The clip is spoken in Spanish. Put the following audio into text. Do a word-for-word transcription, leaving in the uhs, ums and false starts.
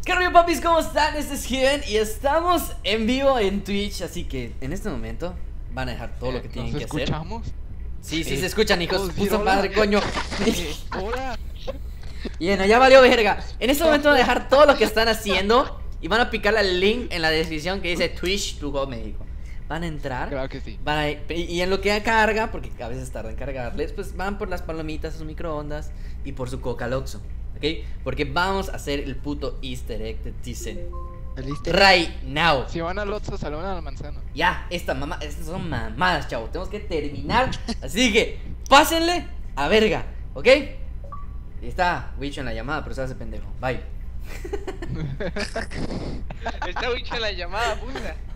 ¿Qué rollo, papis? ¿Cómo están? Este es Given y estamos en vivo en Twitch. Así que en este momento van a dejar todo lo que tienen ¿Nos que hacer. escuchamos? Sí, sí, Eh, se escuchan, hijos. ¿puedo decir Puta hola? madre, coño. Eh, Hola. Y bueno, ya valió verga. En este momento van a dejar todo lo que están haciendo y van a picar el link en la descripción que dice Twitch to go, me dijo. Van a entrar. Claro que sí. Van a- y en lo que carga, porque a veces tarda en cargarles, pues van por las palomitas, sus microondas y por su coca Loxo, ¿ok? Porque vamos a hacer el puto easter egg de Tizen ¿Listo? right now. Si van al Otso, saludan a la manzana. Ya, esta mamá, estas son mamadas, chavo. Tenemos que terminar. Así que, pásenle a verga, ¿ok? Y está Wicho en la llamada, pero se hace pendejo. Bye. Está Wicho en la llamada, puta.